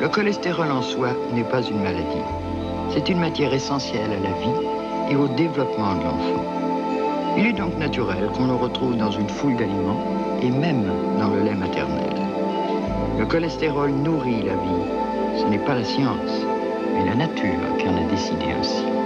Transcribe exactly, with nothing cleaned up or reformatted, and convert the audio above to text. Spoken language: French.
Le cholestérol en soi n'est pas une maladie. C'est une matière essentielle à la vie et au développement de l'enfant. Il est donc naturel qu'on le retrouve dans une foule d'aliments et même dans le lait maternel. Le cholestérol nourrit la vie. Ce n'est pas la science, mais la nature qui en a décidé ainsi.